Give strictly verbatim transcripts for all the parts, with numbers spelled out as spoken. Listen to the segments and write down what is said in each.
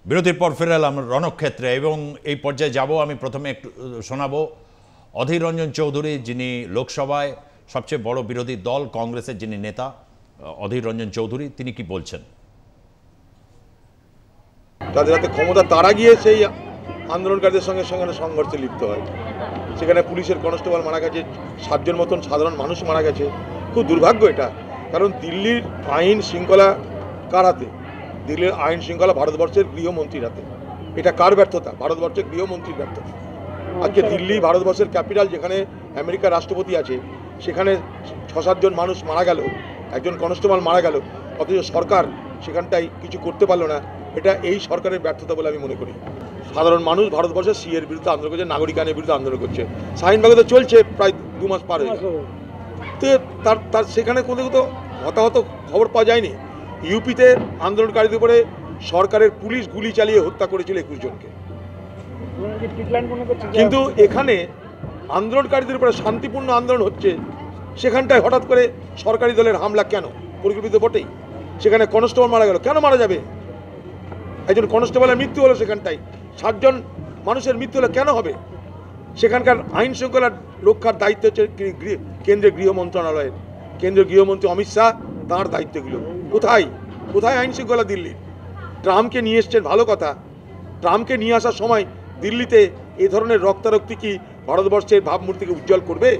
বিরতির পর ফিরে এলাম রণক্ষেত্রে এবং এই পর্যায়ে যাব। আমি প্রথমে একটু শোনাবো অধীর রঞ্জন চৌধুরী, যিনি লোকসভায় সবচেয়ে বড় বিরোধী দল কংগ্রেসের যিনি নেতা অধীর রঞ্জন চৌধুরী, তিনি কি বলছেন। তাদের হাতে ক্ষমতা তারা গিয়ে সেই আন্দোলনকারীদের সঙ্গে সেখানে সংঘর্ষে লিপ্ত হয়। সেখানে পুলিশের কনস্টেবল মারা গেছে, সাতজন মতন সাধারণ মানুষ মারা গেছে। খুব দুর্ভাগ্য এটা, কারণ দিল্লির আইন শৃঙ্খলা কার হাতে? দিল্লির আইন শৃঙ্খলা ভারতবর্ষের গৃহমন্ত্রীর হাতে। এটা কার ব্যর্থতা? ভারতবর্ষের গৃহমন্ত্রীর ব্যর্থতা। আজকে দিল্লি ভারতবর্ষের ক্যাপিটাল, যেখানে আমেরিকার রাষ্ট্রপতি আছে, সেখানে ছ সাতজন মানুষ মারা গেল, একজন কনস্টেবল মারা গেল, অথচ সরকার সেখানটায় কিছু করতে পারলো না। এটা এই সরকারের ব্যর্থতা বলে আমি মনে করি। সাধারণ মানুষ ভারতবর্ষের সিএর বিরুদ্ধে আন্দোলন করছে, নাগরিক আইনের বিরুদ্ধে আন্দোলন করছে। শাহিনবাগে তো চলছে প্রায় দু মাস পার হয়ে গেল, তো তার তার সেখানে কোনো তো হতাহত খবর পাওয়া যায়নি। ইউপিতে আন্দোলনকারীদের উপরে সরকারের পুলিশ গুলি চালিয়ে হত্যা করেছিল একুশ জনকে। কিন্তু এখানে আন্দোলনকারীদের উপরে শান্তিপূর্ণ আন্দোলন হচ্ছে, সেখানটায় হঠাৎ করে সরকারি দলের হামলা কেন? পরিকল্পিত বটেই। সেখানে কনস্টেবল মারা গেল, কেন মারা যাবে? একজন কনস্টেবলের মৃত্যু হলো, সেখানটায় সাতজন মানুষের মৃত্যু হলো, কেন হবে? সেখানকার আইন শৃঙ্খলা রক্ষার দায়িত্ব হচ্ছে কেন্দ্রীয় গৃহ মন্ত্রণালয়ের। কেন্দ্রীয় গৃহমন্ত্রী অমিত শাহ, তাঁর দায়িত্বগুলো কোথায়? কোথায় আইন শৃঙ্খলা দিল্লির? ট্রাম্পকে নিয়ে এসছেন, ভালো কথা। ট্রাম্পকে নিয়ে আসার সময় দিল্লিতে এ ধরনের রক্তারক্তি কি ভারতবর্ষের ভাবমূর্তিকে উজ্জ্বল করবে?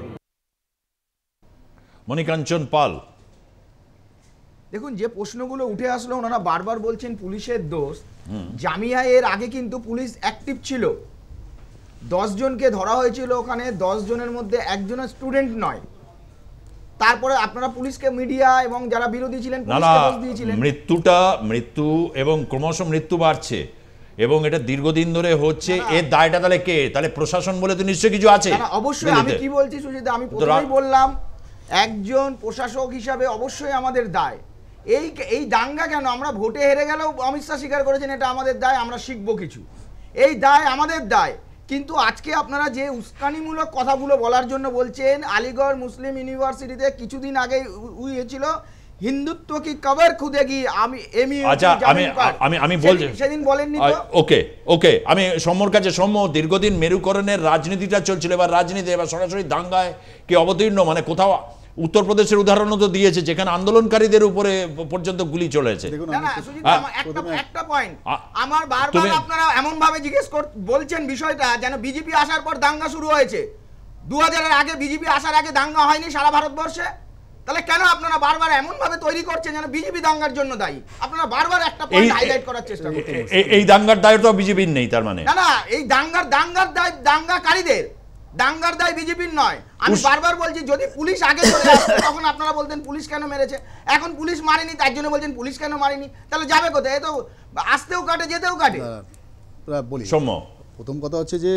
মণিকাঞ্চন পাল, দেখুন, যে প্রশ্নগুলো উঠে আসলো, ওনারা বারবার বলছেন পুলিশের দোষ। জামিয়া এর আগে কিন্তু পুলিশ অ্যাক্টিভ ছিল, দশ জনকে ধরা হয়েছিল ওখানে, দশ জনের মধ্যে একজনের স্টুডেন্ট নয়। তারপরে আপনারা পুলিশকে, মিডিয়া এবং যারা বিরোধী ছিলেন, মৃত্যুটা মৃত্যু এবং ক্রমশ মৃত্যু বাড়ছে এবং এটা দীর্ঘদিন ধরে হচ্ছে। এর দায়টা তাহলে কে? তাহলে প্রশাসন বলে তো নিশ্চয়ই কিছু আছে। অবশ্যই। আমি কি বলছি সুজিতা, আমি প্রথমেই বললাম একজন প্রশাসক হিসাবে অবশ্যই আমাদের দায়। এই এই দাঙ্গা কেন? আমরা ভোটে হেরে গেলেও অমিত শাহ স্বীকার করেছেন এটা আমাদের দায়, আমরা শিখবো কিছু, এই দায় আমাদের দায়। কিন্তু আজকে আপনারা যে উস্কানিমূলক কথাগুলো বলার জন্য বলছেন, আলিগড় মুসলিম ইউনিভার্সিটিতে কিছুদিন আগে হয়েছিল হিন্দুত্ব কি কবর খুদেগি, আমি এমি আচ্ছা আমি আমি আমি বলছি সেদিন বলেননি তো। ওকে ওকে আমি সৌম্যর কাছে, সৌম্য, দীর্ঘদিন মেরুকরণের রাজনীতিটা চলছিল, এবার রাজনীতি এবার সরাসরি দাঙ্গায় কি অবতীর্ণ? মানে কোথাও উত্তরপ্রদেশের উদাহরণও তো দিয়েছে, যেখানে আন্দোলনকারীদের উপরে পর্যন্ত গুলি চলেছে। একটা পয়েন্ট আমার বারবার আপনারা এমন ভাবে জিজ্ঞেস বলছেন বিষয়টা যেন বিজেপি আসার পর দাঙ্গা শুরু হয়েছে। দু হাজারের আগে বিজেপি আসার আগে দাঙ্গা হয়নি সারা ভারতবর্ষে? তাহলে কেন আপনারা বারবার এমন ভাবে তৈরি করছেন যেন বিজেপি দাঙ্গার জন্য দায়ী? আপনারা বারবার একটা পয়েন্ট হাইলাইট করার চেষ্টা করছেন, এই দাঙ্গার দায় তো বিজেপির নেই। তার মানে না না, এই দাঙ্গার দাঙ্গার দায় দাঙ্গাকারীদের, দাঙ্গার দায় বিজেপির নয়। আমি বারবার বলছি, যদি পুলিশ আগে চলে আসতো তখন আপনারা বলতেন পুলিশ কেন মেরেছে, এখন পুলিশ মারেনি তার জন্য বলছেন পুলিশ কেন মারেনি, তাহলে যাবে কোথায়? এ তো আসতেও কাটে, যেতেও কাটে। বলি, প্রথম কথা হচ্ছে যে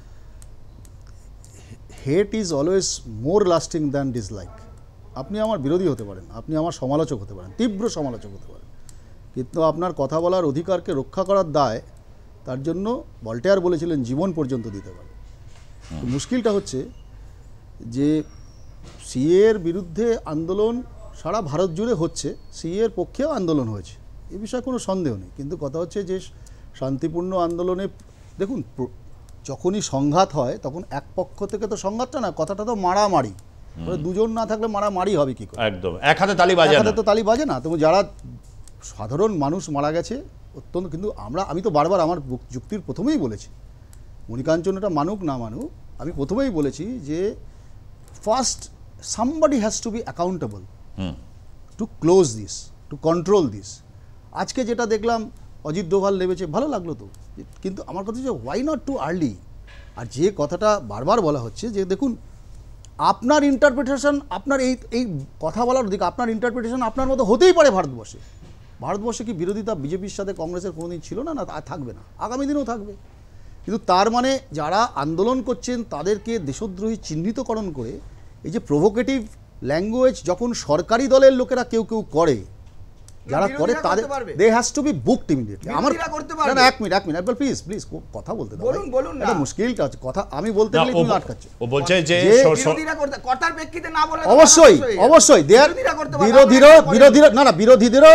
hate is always more lasting than dislike. আপনি আমার বিরোধী হতে পারেন, আপনি আমার সমালোচক হতে পারেন, তীব্র সমালোচক হতে পারেন, কিন্তু আপনার কথা বলার অধিকারকে রক্ষা করার দায়, তার জন্য ভল্টেয়ার বলেছিলেন জীবন পর্যন্ত দিতে পারে। মুশকিলটা হচ্ছে যে সিএর বিরুদ্ধে আন্দোলন সারা ভারত জুড়ে হচ্ছে, সিএর পক্ষেও আন্দোলন হয়েছে, এ বিষয়ে কোনো সন্দেহ নেই। কিন্তু কথা হচ্ছে যে শান্তিপূর্ণ আন্দোলনে, দেখুন, যখনই সংঘাত হয় তখন এক পক্ষ থেকে তো সংঘাতটা না, কথাটা তো মারামারি, দুজন না থাকলে মারামারি হবে কি করে? একদম এক হাতে তালি বাজে, এক হাতে তো তালি বাজে না। তো যারা সাধারণ মানুষ মারা গেছে অত্যন্ত, কিন্তু আমরা আমি তো বারবার আমার যুক্তির প্রথমেই বলেছি, মণিকাঞ্চন এটা মানুক না মানুক, আমি প্রথমেই বলেছি যে first somebody has to be accountable to close this, to control this. আজকে যেটা দেখলাম অজিত ডোভাল নেমেছে, ভালো লাগলো তো, কিন্তু আমার কথা হচ্ছে ওয়াই নট টু আর্লি। আর যে কথাটা বারবার বলা হচ্ছে যে দেখুন, আপনার ইন্টারপ্রিটেশন, আপনার এই এই কথা বলার দিকে আপনার ইন্টারপ্রিটেশন আপনার মতো হতেই পারে ভারতবর্ষে। ভারতবর্ষে কি বিরোধিতা বিজেপির সাথে কংগ্রেসের কোনোদিন ছিল না? না, থাকবে না, আগামী দিনেও থাকবে। কিন্তু তার মানে যারা আন্দোলন করছেন তাদেরকে দেশদ্রোহী চিহ্নিতকরণ করে এই যে প্রভোকেটিভ ল্যাঙ্গুয়েজ যখন সরকারি দলের লোকেরা কেউ কেউ করে, যারা করে তাদের they have to be booked immediately. আমার না এক মিনিট এক মিনিট প্লিজ প্লিজ কথা বলতে দাও, বলুন বলুন না, এটা মুশকিলটা আছে, কথা আমি বলতে গেলে তুমি আটকাচ্ছ। ও বলছে যে বিরোধীরা করতে কথার প্রেক্ষিতে না বলে অবশ্যই অবশ্যই বিরোধীরা বিরোধীরা না না বিরোধীদেরও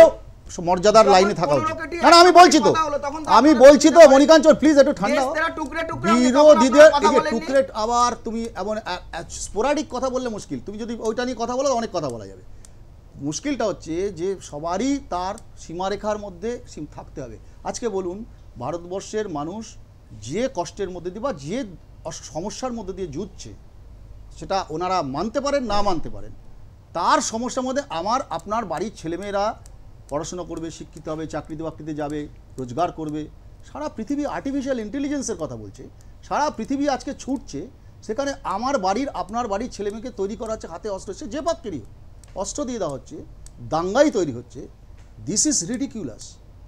মর্যাদার যখন লাইনে থাকা পনেরো উচিত। কোটি না না আমি বলছি তো কথা হলো, তখন তো আমি আপনারা বলছি তো বুঝতে মনিকাঞ্চন প্লিজ একটু ঠান্ডা হও। দেশটা টুকরে টুকরে আপনি কখনো বিরোধীদের আপনারা এই কথা যে বলেননি? টুকরেট আবার তুমি এমন স্পোরাডিক কথা বললে মুশকিল, তুমি যদি ওইটা নিয়ে কথা বলো অনেক কথা বলা যাবে। মুশকিলটা হচ্ছে যে সবারই তার সীমারেখার মধ্যে সীম- থাকতে হবে। আজকে বলুন ভারতবর্ষের মানুষ যে কষ্টের মধ্যে দিয়ে বা যে অস- সমস্যার মধ্যে দিয়ে যুঝছে, সেটা ওনারা মানতে পারেন না মানতে পারেন, তার সমস্যার মধ্যে আমার আপনার বাড়ির ছেলেমেয়েরা পড়াশোনা করবে, শিক্ষিত হবে, চাকরিতে বাকরিতে যাবে, রোজগার করবে। সারা পৃথিবী আর্টিফিশিয়াল ইন্টেলিজেন্সের কথা বলছে, সারা পৃথিবী আজকে ছুটছে, সেখানে আমার বাড়ির আপনার বাড়ির ছেলেমেয়েকে তৈরি করা হচ্ছে হাতে অস্ত্র, সে যে পাক্কেরই হোক, অস্ত্র দিয়ে দেওয়া হচ্ছে, দাঙ্গাই তৈরি হচ্ছে। This is ridiculous.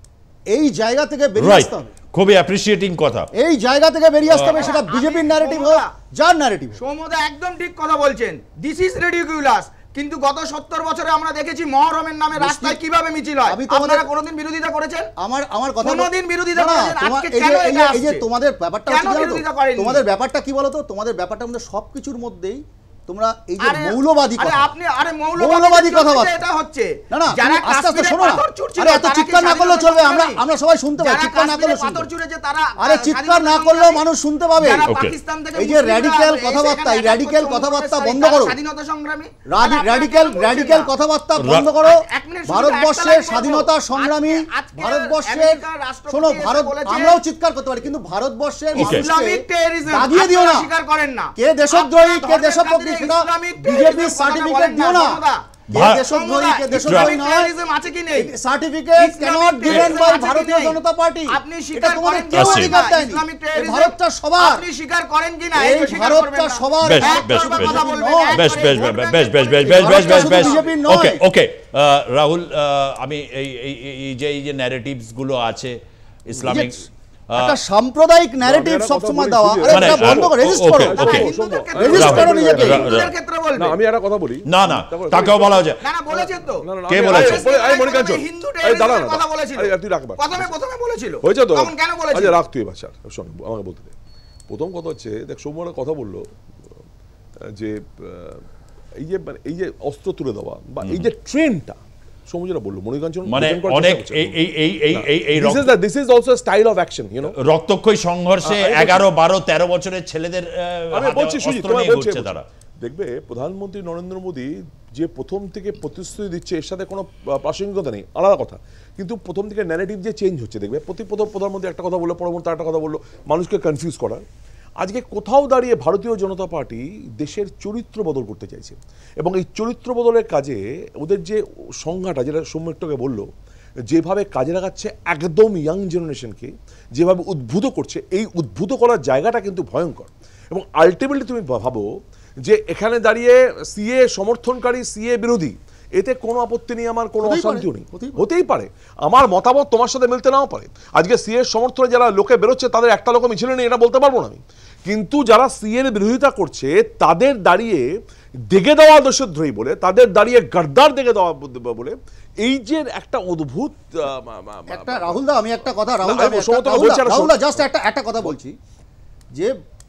এই জায়গা থেকে বেরিয়ে রাইট, আসতে হবে, খুবই অ্যাপ্রিসিয়েটিং কথা। এই জায়গা থেকে বেরিয়ে আসতে হবে, সেটা বিজেপির ন্যারেটিভ হোক, যার ন্যারেটিভ হোক। সৌমদা একদম ঠিক কথা বলছেন, দিস ইজ রিডিকুলাস। কিন্তু গত সত্তর বছরে আমরা দেখেছি মহরমের নামে রাস্তায় কিভাবে মিছিল হয়। আমি তোমাদের- আপনারা কোনোদিন বিরোধিতা করেছেন? আমার আমার কথা কোনোদিন বিরোধিতা না, না, করেছেন? তোমার- আজকে এই যে- কেন এই এটা যে- এই যে আসছে? তোমাদের ব্যাপারটা কেন হচ্ছে কি জানো তো? বিরোধিতা করেননি? তোমাদের ব্যাপারটা কি বলো তো? তোমাদের ব্যাপারটা আমাদের সবকিছুর মধ্যেই তোমরা এই যে আরে- মৌলবাদী আরে কথা, আপনি আরে মৌলবাদী মৌলবাদী কথাবার্তা। এটা হচ্ছে না না যারা তুমি আস্তে আস্তে কাশ্মীরে শোনো না। পাথর ছুঁড়ছিল, আরে এত তারা কি চিৎকার না করলেও স্বাধীনতা চলবে, আমরা সংগ্রামী? আমরা সবাই শুনতে পাই, যারা চিৎকার না করলেও কাশ্মীরে শুনতে পাথর পাই। ছুঁড়েছে তারা আরে আহ, চিৎকার স্বাধীনতা না করলেও সংগ্রামী। মানুষ শুনতে পাবে। যারা Okay. পাকিস্তান থেকে এই যে মুসলিমরা radical এসে কথাবার্তা, এখানে এই radical attack কথাবার্তা করছে, বন্ধ তারা করো। স্বাধীনতা সংগ্রামী। তারা আপনারা রাডিক্যাল কেন বলছেন রাডিক্যাল না? কথাবার্তা রা- বন্ধ করো। এক মিনিট শুধু ভারতবর্ষের একটা লাইন বলবো। স্বাধীনতা সংগ্রামী, আজকে- আজকে ভারতবর্ষের আমেরিকার রাষ্ট্রপতি শোনো, এসে ভারত বলেছে- আমরাও চিৎকার করতে পারি, কিন্তু ভারতবর্ষের Okay. ইসলামিক টেররিজম দাগিয়ে দিও না। স্বীকার করেন না। কে দেশদ্রোহী, কে আপনারা দেশভক্তি, ধর্মের সেটা ইসলামিক বিজেপি টেররিজম সার্টিফিকেট কথা দিও বলেন না। সমদা। কে ভা- দেশদ্রোহী, কে সমদা, দেশদ্রোহী ইসলামিক নয়, টেররিজম আছে কি নেই? সার্টিফিকেট ক্যানট গিভেন বাই ভারতীয় জনতা পার্টি। আপনি এটা স্বীকার তোমাদের করেন কেউ আছে। অধিকার দেয়নি। ইসলামিক এই টেররিজম ভারতটা সবার, আপনি স্বীকার করেন কিনা এই এটা স্বীকার ভারতটা করবেন না। সবার। বেশ এক বেশ তরফা বেশ কথা বলবেন, নয়। এক বেশ করে বেশ ভোট বেশ ব্যাংকের বেশ বেশ পলিটিক্স। বেশ বেশ বেশ শুধু বেশ বিজেপির নয়। ওকে ওকে রাহুল, আহ, আমি এই এই এই- এই যে এই যে ন্যারেটিভস গুলো আছে ইসলামিক, একটা সাম্প্রদায়িক ন্যারেটিভ আমি একটা সব কথা সময় বলি, দেওয়া, সুজিত। আরে মানে, এটা বন্ধ করো, ও- রেজিস্ট ওকে, করো, ওকে। হিন্দুদের ক্ষেত্রে রেজিস্ট করো নিজেকে। হিন্দুদের ক্ষেত্রে না বলবেন। আমি একটা কথা বলি। না না তারপর- তাকেও বলা হচ্ছে না না বলেছেন তো। না, না, না, কে আমি- বলেছে? আরে, বলে- আরে, মনিকাঞ্চন, হিন্দু আরে, দাঁড়া টেররিজমের না, কথা বলেছিল। আরে, তুই রাখ এবার। প্রথমে প্রথমে বলেছিল। হয়েছে তো? তখন কেন বলেছিল? আচ্ছা রাখ তুই এবার, ছাড়, শোন, আমাকে বলতে দে। প্রথম কথা হচ্ছে, দেখ সৌম্যরা কথা বললো আহ, যে আহ, এই যে মানে এই যে অস্ত্র তুলে দেওয়া বা এই যে ট্রেনটা সৌম্য যেটা বললো, মনিকাঞ্চন মানে বোঝান করার অনেক চেষ্টা এই করছে। এই এই এই এই এই This is রক্ত- the- this is also a style of action, you know? রক্তক্ষয়ী সংঘর্ষে আ- আমি বলছি- এগারো বারো তেরো বছরের ছেলেদের আহ, আমি হাতে বলছি সুজিত, অস্ত্র তোমায় নিয়ে বলছি, ঘুরছে বলছি। তারা। দেখবে প্রধানমন্ত্রী নরেন্দ্র মোদী যে প্রথম থেকে প্রতিশ্রুতি দিচ্ছে, এর সাথে কোনো আহ, প্রাসঙ্গিকতা নেই, আলাদা কথা, কিন্তু প্রথম থেকে ন্যারেটিভ যে চেঞ্জ হচ্ছে, দেখবে প্রতি প্রথম প্রধানমন্ত্রী একটা কথা বললো, পরবর্তী একটা কথা বললো, মানুষকে কনফিউজ করা। আজকে কোথাও দাঁড়িয়ে ভারতীয় জনতা পার্টি দেশের চরিত্র বদল করতে চাইছে, এবং এই চরিত্র বদলের কাজে ওদের যে সংজ্ঞাটা, যেটা সৌম্যকে বললো, যেভাবে কাজে লাগাচ্ছে একদম ইয়াং জেনারেশনকে, যেভাবে উদ্বুদ্ধ করছে, এই উদ্বুদ্ধ করার জায়গাটা কিন্তু ভয়ঙ্কর। এবং আলটিমেটলি তুমি ভাবো যে এখানে দাঁড়িয়ে সিএ সমর্থনকারী, সিএ বিরোধী, এতে কোনো আপত্তি নেই, আমার কোনো হতেই পারে, অশান্তিও নেই, হতেই পারে। হতেই পারে, আমার মতামত তোমার সাথে মিলতে নাও পারে। আজকে সিএ সমর্থনে যারা লোকে বেরোচ্ছে, তাদের একটা লোক মিছিলে নেই, এটা বলতে পারবো না আমি, কিন্তু যারা সিএর বিরোধিতা করছে তাদের দাঁড়িয়ে দেখে দেওয়া দেশদ্রোহী বলে, তাদের দাঁড়িয়ে গাদ্দার দেখে দেওয়া বলে, এই যে একটা অদ্ভুত আহ, মা- মা- মা- একটা রাহুল দা, আমি একটা কথা রাহুল না, দা, আমি আমি একটা- সমতলে রাহুল বলছি, দা, একটা রাহুল দা, শোন। জাস্ট একটা একটা কথা বলছি যে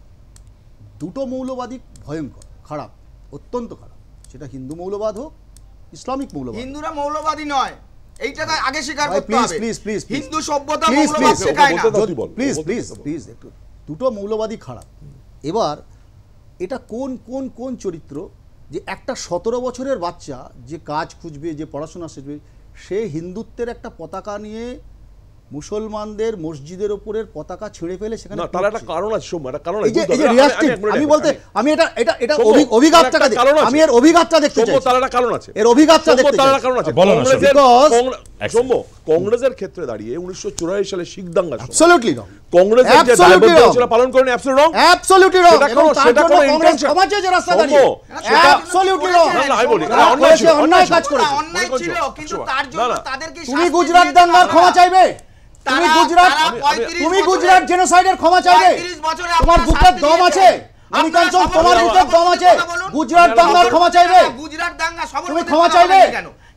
দুটো মৌলবাদী ভয়ঙ্কর, খারাপ, অত্যন্ত খারাপ, সেটা হিন্দু মৌলবাদ হোক, ইসলামিক মৌলবাদ। হিন্দুরা মৌলবাদী নয়, এইটাকে আগে স্বীকার ভাই, করতে প্লিজ হবে। প্লিজ প্লিজ হিন্দু সভ্যতা প্লিজ মৌলবাদ প্লিজ শেখায় না। ওকে বলতে দাও, তুই বল। প্লিজ বলতে প্লিজ দাও। প্লিজ একটু, দুটো মৌলবাদী খারাপ। এবার এটা কোন কোন কোন চরিত্র, যে একটা সতেরো বছরের বাচ্চা যে কাজ খুঁজবে, যে পড়াশোনা শিখবে, সে হিন্দুত্বের একটা পতাকা নিয়ে মুসলমানদের মসজিদের ওপরের পতাকা ছেড়ে ফেলে সেখানে না, তার একটা ঘুরছে। কারণ আছে সৌম্য, একটা কারণ এই আছে, যে বুঝতে এই যে হবে। আমি- reactive, আমি এক মিনিট আমি এক বলতে মিনিট। আমি এটা এটা এটা সৌম্য, অভি- অভিঘাতটা তার একটা কারণ আছে। আমি এর অভিঘাতটা দেখতে সৌম্য, চাই, তার একটা কারণ আছে। এর অভিঘাতটা সৌম্য, দেখতে তার চাই। একটা কারণ আছে। বলো না, কংগ্রেসের- Because- কংগ্রে- সৌম্য, কংগ্রেসের ক্ষেত্রে দাঁড়িয়ে উনিশশো চুরাশি সালে শিখ দাঙ্গা অ্যাবসলিউটলি রং, কংগ্রেসের যে Absolutely দায়বদ্ধতা wrong. ছিল পালন করেনি, অ্যাবসলিউটলি রং। অ্যাবসলিউটলি রং, সেটা এবং কোনো- তার সেটা জন্য কোনো কংগ্রেস intention- ক্ষমা চেয়েছে রাস্তা সৌম্য, দাঁড়িয়ে, সেটা- অ্যাবসলিউটলি রং। না, না, আমি বলি, তারা অন্যায় করেছে, ছিল, অন্যায় অন্যায় কাজ ছিল। করেছে। অন্যায় ছিল, কিন্তু তার না, জন্য না। তাদেরকে তুমি শাস্তি গুজরাট দিয়ে দাঙ্গার দিতে ক্ষমা হবে। চাইবে, তুমি তারা- গুজরাট তারা আমি- পঁয়ত্রিশ তুমি বছরে- গুজরাট জেনোসাইডের ক্ষমা চাইবে, পঁয়ত্রিশ বছরে তোমার আপনারা বুকের শাস্তি দম দিয়েছেন। আছে, মনিকাঞ্চন আপনারা তোমার সবার বুকের দম কথা আছে, বলুন। গুজরাট আপনারা দাঙ্গার বলুন। ক্ষমা চাইবে, গুজরাট দাঙ্গা সবার তুমি মধ্যে ক্ষমা কথা চাইবে? বলেন কেন?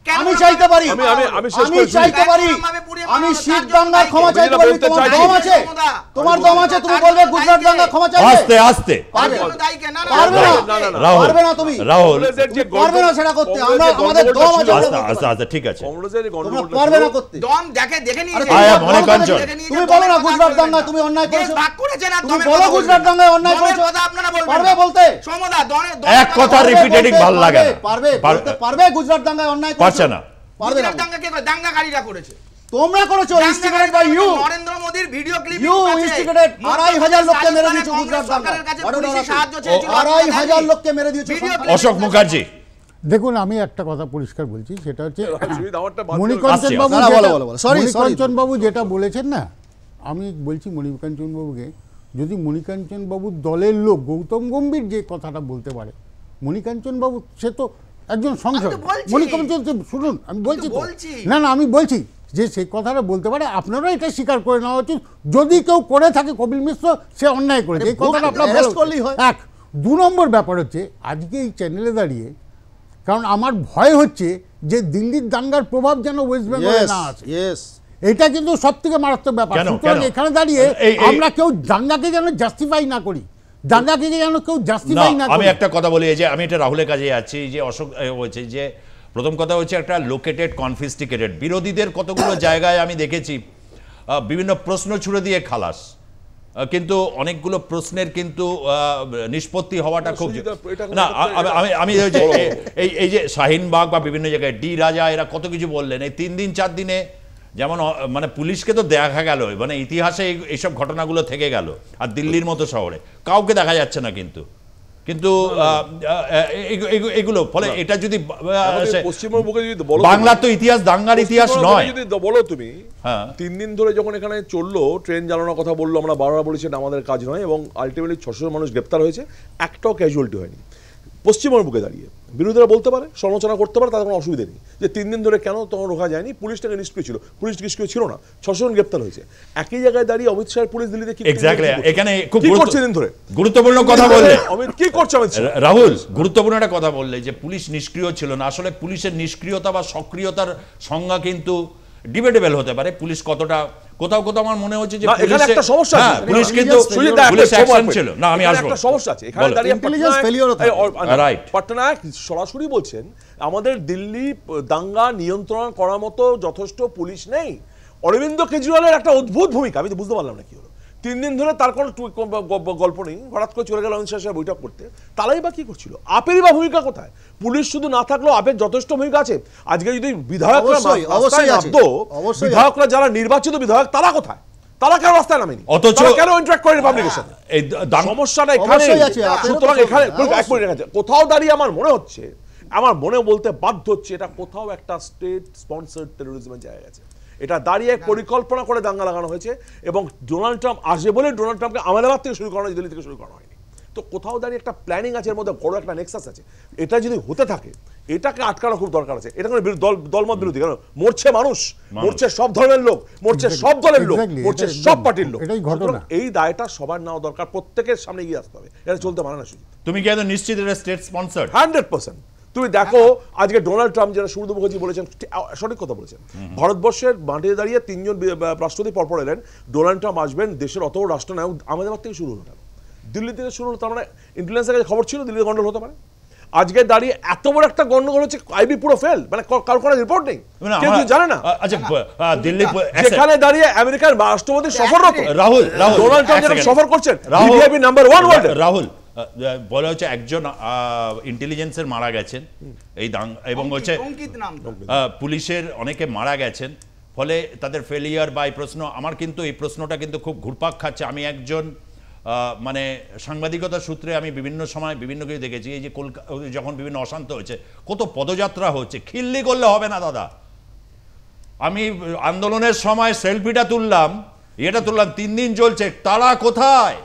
আমি চাইতে পারি আমি আমি আমি শেষ আমি করছি চাইতে পারি আমি শিখ দাঙ্গার ক্ষমা চাইতে পারি তোমার দম আছে তোমার দম আছে তুমি বলবে গুজরাট দাঙ্গা ক্ষমা চাইবে আস্তে আস্তে পারবে না, না না, না, রাহুল পারবে না তুমি রাহুল কংগ্রেসের যে পারবে না সেটা করতে আমরা আমাদের দম আছে আস্তে আস্তে আস্তে ঠিক আছে কংগ্রেসের যে তোমরা গন্ডগোলটা পারবে না ছিল, করতে দম দেখে দেখে নিয়ে আরে যে- আয়া, তোমার মনে দম কাঞ্চন। দেখে নিয়ে যে তুমি বলো না গুজরাট দাঙ্গা তুমি অন্যায় দেশ করেছো ভাগ করেছে না, তুমি দমের বলো কথা গুজরাট বলবেন। দাঙ্গায় অন্যায় দমের করেছো কথা আপনারা বলবেন পারবে না। বলতে সমদা, দমে- এক দমের কথা বলবেন। রিপিটেডিং ভাল লাগে না পারবে পার- বলতে পারবে গুজরাট দাঙ্গায় অন্যায় করেছো পারছে না। পারবে না গুজরাট দাঙ্গা কে করে? দাঙ্গাকারীরা করেছে। তোমরা করেছো ইনস্টিগেটেড বাই ইউ নরেন্দ্র মোদির ভিডিও ক্লিপ You instigated আড়াই হাজার লোককে মেরে দিয়েছো গুজরাট দাঙ্গা। সরকারের কাছে What do you পুলিশি know? সাহায্য ও, চেয়েছিল, আড়াই আপনারা হাজার জানেন? লোককে মেরে দিয়েছো ভিডিও সরকার। ক্লিপ- অশোক মুখার্জি দেখুন আমি একটা কথা পরিষ্কার বলছি সেটা হচ্ছে সুজিত আমারটা বাদ দিও। মণিকাঞ্চন বাবু না, না, বলো, বলো, বলো। Sorry, sorry. মণিকাঞ্চন বাবু যেটা বলেছেন না, আমি বলছি মণিকাঞ্চন বাবুকে, যদি মণিকাঞ্চন বাবুর দলের লোক গৌতম গম্ভীর যে কথাটা বলতে পারে, মণিকাঞ্চন বাবু সে তো একজন সংসদ, আমি তো বলছি। মণিকাঞ্চন শুনুন আমি বলছি তো। বলছি। না না আমি বলছি যে সেই কথাটা বলতে পারে, আপনারা এটা স্বীকার করে নেওয়া উচিত। যদি কেউ করে থাকে কপিল মিশ্র সে অন্যায় করেছে, এই কথাটা আপনার arrest বলা করলেই উচিত। হয়। এক দু নম্বর ব্যাপার হচ্ছে আজকে এই চ্যানেলে দাঁড়িয়ে, কারণ আমার ভয় হচ্ছে যে দিল্লির দাঙ্গার প্রভাব যেন ওয়েস্ট বেঙ্গলে Yes, না আসে। yes. এটা কিন্তু সব থেকে মারাত্মক ব্যাপার। কেন, সুতরাং কেন? এখানে দাঁড়িয়ে এই- এই- আমরা কেউ দাঙ্গাকে যেন জাস্টিফাই না করি, দাঙ্গাকে যেন কেউ না জাস্টিফাই না আমি করি। একটা কথা বলি, এই যে আমি এটা রাহুলের কাছে যাচ্ছি, যে অশোক এ, হচ্ছে যে প্রথম কথা হচ্ছে একটা লোকেটেড কনফিস্টিকেটেড বিরোধীদের কতগুলো জায়গায় আমি দেখেছি আহ, বিভিন্ন প্রশ্ন ছুড়ে দিয়ে খালাস, আহ, কিন্তু অনেকগুলো প্রশ্নের কিন্তু আহ, নিষ্পত্তি হওয়াটা খুব সুজিত, এটা কোনো না ব্যাপার- আমি- আমি আমি ওই যে এ- এই এই যে শাহিনবাগ বা বিভিন্ন জায়গায় ডি রাজা এরা কত কিছু বললেন, এই তিন দিন চার দিনে যেমন অ- মানে পুলিশকে তো দেখা গেল, মানে ইতিহাসে এই- এইসব ঘটনাগুলো থেকে গেল, আর দিল্লির মতো শহরে কাউকে দেখা যাচ্ছে না কিন্তু কিন্তু আহ, আহ, এগু- এগু- এগুলো ফলে এটা যদি আহ, আমাদের সে- পশ্চিমবঙ্গে যদি বলো বাংলার তো ইতিহাস দাঙ্গার ইতিহাস পশ্চিমবঙ্গে নয়। যদি বলো তুমি হ্যাঁ। তিন দিন ধরে যখন এখানে চললো ট্রেন জ্বালানোর কথা বললো, আমরা বারবার বলেছি এটা আমাদের কাজ নয়, এবং আলটিমেটলি ছশো মানুষ গ্রেপ্তার হয়েছে, একটাও ক্যাজুয়ালিটি হয়নি। পশ্চিমবঙ্গের বুকে দাঁড়িয়ে বিরোধীরা বলতে পারে, সমালোচনা করতে পারে, তাদের কোনো অসুবিধা নেই যে তিন দিন ধরে কেন তখন রোখা যায়নি, পুলিশটাকে নিষ্ক্রিয় ছিল, পুলিশ নিষ্ক্রিয় ছিল না, ছশো জন গ্রেপ্তার হয়েছে। একই জায়গায় দাঁড়িয়ে অমিত শাহের পুলিশ দিল্লিতে কি এক্স্যাক্টলি, এখানে খুব কি গুরুত্ব- করছে দিন ধরে গুরুত্বপূর্ণ কথা বললে অমিত কি করছে অমিত শাহ? রা- রাহুল গুরুত্বপূর্ণ একটা কথা বললে যে পুলিশ নিষ্ক্রিয় ছিল না। আসলে পুলিশের নিষ্ক্রিয়তা বা সক্রিয়তার সংজ্ঞা কিন্তু ডিবেটেবল হতে পারে। পুলিশ কতটা, কোথাও কোথাও আমার মনে হচ্ছে যে না, এখানে পুলিশে- একটা সমস্যা হ্যাঁ, আছে। পুলিশ কিন্তু সুজিত দা, একটা পুলিশ সময় অ্যাকশন পেয়ে। ছিল না। আমি এখানে আসবো, একটা সমস্যা আছে, এখানে বলো। দাঁড়িয়ে Intelligence পটনায়ক- failure ও থাকে। এই, অ- Right. পটনায়ক সরাসরি বলছেন আমাদের দিল্লি দাঙ্গা নিয়ন্ত্রণ করার মতো যথেষ্ট পুলিশ নেই। অরবিন্দ কেজরিওয়ালের একটা অদ্ভুত ভূমিকা, আমি তো বুঝতে পারলাম না কি হলো। তিন দিন ধরে তার কোনো টু- গ- গ- গল্প নেই, হঠাৎ করে চলে গেল অমিত শাহ সাহেব বৈঠক করতে। তারাই বা কি করছিল? আপেরই বা ভূমিকা কোথায়? পুলিশ শুধু না থাকলেও আপের যথেষ্ট ভূমিকা আছে। আজকে যদি বিধায়করা অবশ্যই, রাস্তায় অবশ্যই আছে। নামতো, অবশ্যই আছে। বিধায়করা যারা নির্বাচিত বিধায়ক তারা কোথায়? তারা কেন রাস্তায় নামেনি? অথচ- তারা কেন ইন্টারঅ্যাক্ট করে রিপাবলিকের সাথে? এই দাঙ্গা- সমস্যাটা এখানে। অবশ্যই আছে, আপনারও তো সুতরাং সমস্যা, এখানে অবশ্যই। এক মিনিট আছে। কোথাও দাঁড়িয়ে আমার মনে হচ্ছে, আমার মনে বলতে বাধ্য হচ্ছে, এটা কোথাও একটা স্টেট স্পন্সর্ড টেরোরিজমের জায়গা গেছে। এটা দাঁড়িয়ে পরিকল্পনা করে দাঙ্গা লাগানো হয়েছে, এবং ডোনাল্ড ট্রাম্প আসবে বলে ডোনাল্ড ট্রাম্পকে আহমেদাবাদ থেকে শুরু করানো হয়েছে, দিল্লি থেকে শুরু করানো হয়নি। তো কোথাও দাঁড়িয়ে একটা প্ল্যানিং আছে, এর মধ্যে বড় একটা নেক্সাস আছে। এটা যদি হতে থাকে, এটাকে আটকানো খুব দরকার আছে। এটা কোনো বিরো- দল দলমত বিরোধী, কারণ মরছে মানুষ, মরছে সব ধরনের লোক, মরছে সব দলের লোক, Exactly, মরছে এটা সব একদম- পার্টির লোক। এটাই ঘটনা। সুতরাং এই দায়টা সবার নেওয়া দরকার, প্রত্যেকের সামনে এগিয়ে আসতে হবে। এটা চলতে পারে না শুধু তুমি কি একদম নিশ্চিত এটা স্টেট স্পন্সর্ড? Hundred percent. তুমি দেখো আজকে ডোনাল্ড ট্রাম্প, যারা সুব্রত মুখার্জি বলেছেন, ঠিক- সঠিক কথা বলেছেন। ভারতবর্ষের মাটিতে দাঁড়িয়ে তিনজন বি- বা- রাষ্ট্রপতি পরপর এলেন, ডোনাল্ড ট্রাম্প আসবেন, দেশের অত বড় রাষ্ট্রনায়ক আহমেদাবাদ থেকে শুরু হলো কেন? দিল্লি থেকে শুরু হলো, তার মানে ইন্টেলিজেন্সের কাছে খবর ছিল দিল্লিতে গন্ডগোল হতে পারে। আজকে দাঁড়িয়ে এত বড় একটা গন্ডগোল হচ্ছে, আইবি পুরো ফেল, মানে ক- কারোর কোনো রিপোর্ট নেই, মানে কেউ আমার- কিছু জানে না। আ- আচ্ছা ব- আ, দিল্লি প- এক যেখানে দাঁড়িয়ে আমেরিকার রাষ্ট্রপতি সফররত, রাহুল রাহুল ডোনাল্ড ট্রাম্প এক যেখানে second। সফর করছেন, রাহুল ভিভিআইপি নাম্বার ওয়ান ওয়ার্ল্ডে। রাহুল আহ, বলা হচ্ছে একজন ইন্টেলিজেন্সের মারা গেছেন এই দাঙ্গ, এবং হচ্ছে অঙ্কিত নাম তো। আহ, পুলিশের অনেকে মারা গেছেন, ফলে তাদের ফেলিয়ার বা এই প্রশ্ন, আমার কিন্তু এই প্রশ্নটা কিন্তু খুব ঘুরপাক খাচ্ছে। আমি একজন আহ, মানে সাংবাদিকতার সূত্রে আমি বিভিন্ন সময় বিভিন্ন কিছু দেখেছি। এই যে কলকাতা যখন বিভিন্ন অশান্ত হয়েছে, কত পদযাত্রা হচ্ছে, খিল্লি করলে হবে না দাদা। আমি আন্দোলনের সময় সেলফিটা তুললাম, এটা তুললাম, তিন দিন চলছে, তারা কোথায়?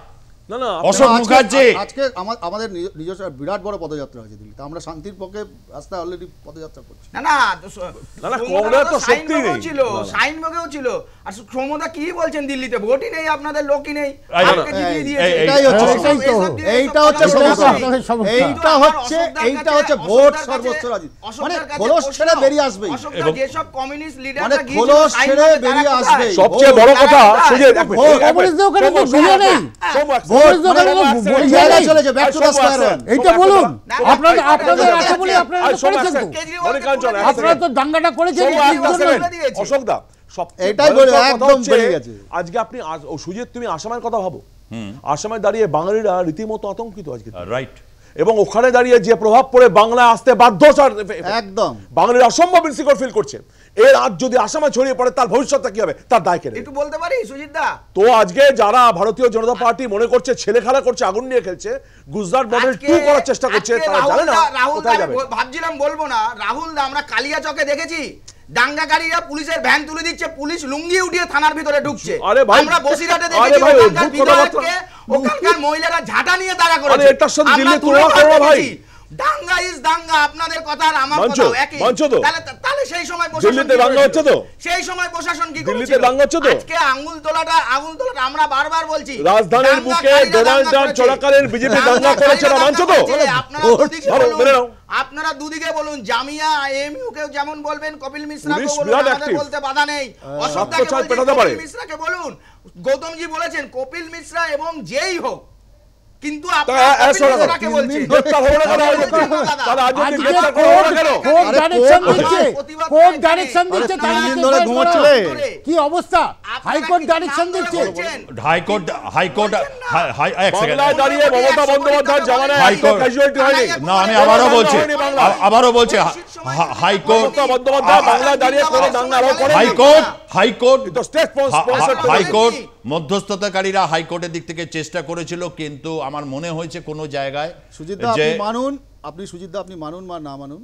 না না অশোক আজকে- মুখার্জি আজকে আমা- আমাদের নিজ- নিজস্ব নিজস্ব বিরাট বড় পদযাত্রা হয়েছে দিল্লিতে, আমরা শান্তির পক্ষে রাস্তায় অলরেডি পদযাত্রা করছি। না না তো স- না, না, সৌম্যদা কংগ্রেস তো সাইন সত্যিই বগেও নেই। ছিল, না, না। সাইন বগেও ছিল। আর সৌম্যদা কি বলছেন দিল্লিতে ভোটই নেই, আপনাদের লোকই নেই, এই- আজকে জিতিয়ে এই- দিয়েছে। এই- এটাই হচ্ছে এসব- এইটাই তো। এসব দিয়ে এইটা এসব হচ্ছে কথা সমস্যা। বলা আপনাদের নেই। সমস্যা। এইটা কিন্তু আমার হচ্ছে অশোকদার এইটা কাছে- হচ্ছে ভোট অশোকদার সর্বোচ্চ কাছে- রাজনীতি, অশোকদার মানে কাছে খোলস প্রশ্ন, ছেড়ে বেরিয়ে আসবেই, অশোকদা এবং- যেসব কমিউনিস্ট মানে লিডাররা গিয়েছিল খোলস সাইন ছেড়ে বগে, তারা বেরিয়ে কোথায়? আসবেই। সবচেয়ে ভোট- বড় কথা তারা সুজিত কোথায়? এক মিনিট, ভোট- এক মিনিট। কমিউনিস্টদের ওখানে তো সোম, বিয়ে নেই। সোম, এক ভোট সেকেন্ড। মানে সোম, সোম, ভোট এক জায়গায় সেকেন্ড। চলে যায়, back to সোম, the এক square সেকেন্ড। one। এইটা সোম, বলুন এক না, সেকেন্ড। আপনাদের সোম, আপনাদের সোম, আছে বলে সোম, আপনারা আর তো সোম, এক করেছেন তো। সেকেন্ড। কেজরিওয়াল মনিকাঞ্চন, এক আপনারা তো সেকেন্ড। দাঙ্গাটা করেছেন সোম, এক হিন্দুদের সেকেন্ড। বলে দিয়েছে। অশোক দা, সবচেয়ে এটাই বলি, ভয়ঙ্কর কথা একদম হচ্ছে, বেরিয়ে গেছে। আজকে আপনি আজ- ও সুজিত তুমি আসামের কথা ভাবো, আসামে দাঁড়িয়ে বাঙালিরা রীতিমতো আতঙ্কিত আজকে, রাইট। এবং ওখানে দাঁড়িয়ে যে প্রভাব পড়ে বাংলায় আসতে বাধ্য, স্যার, একদম বাঙালিরা অসম্ভব ইনসিকিউর ফিল করছে। এর আজ যদি আসামে ছড়িয়ে পড়ে তার ভবিষ্যৎটা কি হবে, তার দায় কে নেবে? একটু বলতে পারি সুজিত দা? তো আজকে যারা ভারতীয় জনতা পার্টি মনে করছে ছেলে খেলা করছে, আগুন নিয়ে খেলছে, গুজরাট মডেল আজকে- টু করার চেষ্টা করছে, আজকে তারা জানে না রাহুল দা- রাহুল দা, কোথায় আমি যাবে। বল- ভাবছিলাম বলবো না, রাহুল দা আমরা কালিয়াচকে দেখেছি দাঙ্গাকারীরা পুলিশের ভ্যান তুলে দিচ্ছে, পুলিশ লুঙ্গি উঠিয়ে থানার ভিতরে ঢুকছে। আরে ভাই, আমরা বসিরহাটে আরে দেখেছি ভাই, ওখানকার অদ্ভুত কথাবার্তা। বিধায়ককে ওখানকার মহিলারা ঝাঁটা নিয়ে তাড়া আরে করেছে। এটার সাথে আমরা দিল্লি তুলে তুলনা করো না ভাই। দেখেছি। দাঙ্গা ইজ দাঙ্গা, আপনাদের কথা আর আমার মানছো? কথা একই। মানছো তো? তাহলে তাহলে সেই সময় প্রশাসন দিল্লিতে কি দাঙ্গা করেছিল? হচ্ছে তো? সেই সময় প্রশাসন কি দিল্লিতে করেছিল? দাঙ্গা হচ্ছে তো? আজকে আঙ্গুল তোলাটা আঙ্গুল তোলাটা আমরা বারবার বলছি রাজধানীর বুকে দাঙ্গাকারীরা ডোনাল্ড দাঙ্গা ট্রাম্প করেছে। চলাকালীন বিজেপি দাঙ্গা করেছে না, মানছো তো? দাঙ্গাকারীরা আপনারা ভোট দুদিকে ধরো, বলুন, মেনে নাও। আপনারা দুদিকে বলুন, জামিয়া এএমইউ কেও যেমন বলবেন, কপিল মিশ্রাকে পুলিশ বলুন, বিরাট আমাদের active। বলতে বাধা নেই। অশোকদাকে সাতশো চাল বলছি, পেটাতে পারে। কপিল মিশ্রাকে বলুন, গৌতমজি বলেছেন কপিল মিশ্রা এবং যেই হোক, কিন্তু তা আপনারা এ- কপিল এ- মিশ্রাকে বলছেন। গ্রেপ্তার হবে না কেন? আরে দাদা, তাহলে আজ অব্দি আজকে গ্রেপ্তার করা হলো না কেন? কোর্ট আরে ডাইরেকশন কোর্ট- দিচ্ছে, প্রতিবাদ কোর্ট করে ডাইরেকশন এখানে। দিচ্ছে, আরে তারা তিন দিন কেস ধরে ফাইল করো। ঘুমোচ্ছিলে। কি অবস্থা, আপনারা হাইকোর্ট কি ডাইরেকশন নাম ধরে দিচ্ছে। বলছেন? হাইকোর্ট হাইকোর্ট হাই- হাই- এক সেকেন্ড। বাংলায় দাঁড়িয়ে মমতা বন্দ্যোপাধ্যায়ের জামানায় হাইকোর্ট- ক্যাজুয়ালিটি হয়নি। না আমি আবারও বলছি, বাংলায়। আ- আবারও বলছি, হা- হা- হাইকোর্ট মমতা বন্দ্যোপাধ্যায় বাংলায় দাঁড়িয়ে কোনো দাঙ্গা আরোপ করেনি। হাইকোর্ট হাইকোর্ট কিন্তু state হা- sponsored হা- to হাইকোর্ট মধ্যস্থতাকারীরা হাইকোর্টের দিক থেকে চেষ্টা করেছিল, কিন্তু আমার মনে হয়েছে কোনো জায়গায় সুজিতদা যে আপনি মানুন, আপনি সুজিতদা আপনি মানুন বা না মানুন,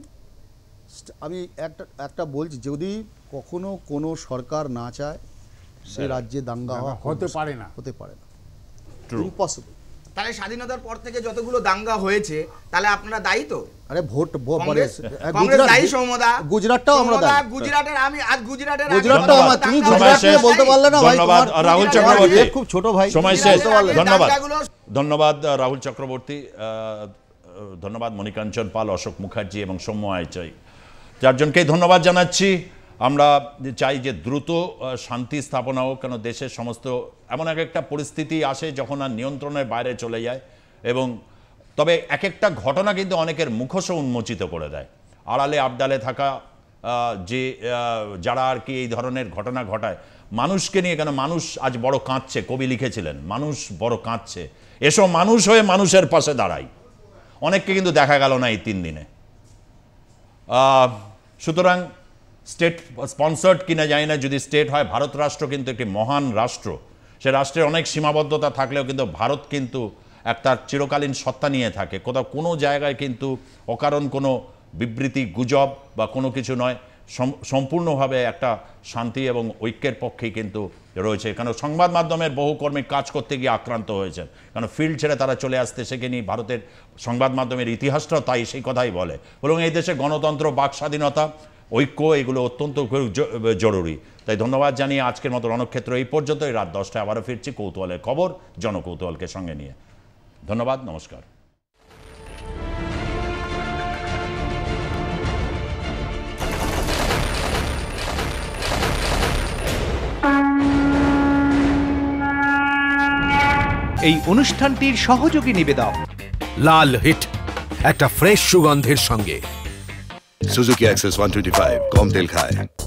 আমি একটা একটা বলছি, যদি কখনো কোনো সরকার না চায় সে রাজ্যে দাঙ্গা হওয়া হতে পারে না। হতে পারে না, True. ইম্পসিবল। তাহলে স্বাধীনতার পর থেকে যতগুলো দাঙ্গা হয়েছে, তাহলে আপনারা দায়ী তো? আরে ভোট ভো- মানে কংগ্রেস এ, কংগ্রেস গুজরাট- দায়ী সৌম্যদা। গুজরাটটাও আমরা সৌম্যদা, দায়ী। গুজরাটের আমি আজ গুজরাটের গুজরাটটাও ধন্যবাদ। আমার, তুমি দাঙ্গা গুজরাট নিয়ে শেষ। বলতে পারলে না ভাই, ধন্যবাদ, তোমার- রাহুল তোমার চক্রবর্তী। বিবেক খুব ছোট ভাই, সময় তুমি শেষ। বলতে পারলে না। ধন্যবাদ দাঙ্গাগুলো- ধন্যবাদ আহ, রাহুল চক্রবর্তী, আহ, ধন্যবাদ মণিকাঞ্চন পাল, অশোক মুখার্জি এবং সৌম্য আইচাই, চারজনকেই ধন্যবাদ জানাচ্ছি। আমরা চাই যে দ্রুত আহ, শান্তি স্থাপনা হোক, কেন দেশের সমস্ত এমন এক একটা পরিস্থিতি আসে যখন আর নিয়ন্ত্রণের বাইরে চলে যায়, এবং তবে এক একটা ঘটনা কিন্তু অনেকের মুখোশও উন্মোচিত করে দেয়। আড়ালে আবডালে থাকা আহ, যে আহ, যারা আর কি এই ধরনের ঘটনা ঘটায় মানুষকে নিয়ে, কেন মানুষ আজ বড় কাঁদছে, কবি লিখেছিলেন মানুষ বড় কাঁদছে, এসো মানুষ হয়ে মানুষের পাশে দাঁড়াই। অনেককে কিন্তু দেখা গেল না এই তিন দিনে। আহ, সুতরাং স্টেট স্পন্সার্ড কিনা জানি না, যদি স্টেট হয়, ভারত রাষ্ট্র কিন্তু একটি মহান রাষ্ট্র, সে রাষ্ট্রের অনেক সীমাবদ্ধতা থাকলেও কিন্তু ভারত কিন্তু এক তার চিরকালীন সত্তা নিয়ে থাকে। কোথাও কোনো জায়গায় কিন্তু অকারণ কোনো বিবৃতি, গুজব বা কোনো কিছু নয়, সম- সম্পূর্ণভাবে একটা শান্তি এবং ঐক্যের পক্ষেই কিন্তু রয়েছে। কারণ সংবাদ মাধ্যমের বহু কর্মী কাজ করতে গিয়ে আক্রান্ত হয়েছেন, কারণ ফিল্ড ছেড়ে তারা চলে আসতে শেখেনি। ভারতের সংবাদ মাধ্যমের ইতিহাসটাও তাই সেই কথাই বলে। বরং এই দেশে গণতন্ত্র, বাক স্বাধীনতা, ঐক্য এগুলো অত্যন্ত জ- জরুরি। তাই ধন্যবাদ জানিয়ে আজকের মতো রণক্ষেত্র এই পর্যন্তই। রাত দশটায় আবারও ফিরছি কৌতূহলের খবর, জনকৌতূহলকে সঙ্গে নিয়ে। ধন্যবাদ, নমস্কার। এই অনুষ্ঠানটির সহযোগী নিবেদক লাল হিট, একটা ফ্রেশ সুগন্ধের সঙ্গে। Suzuki Access one twenty five কম তেল খায়।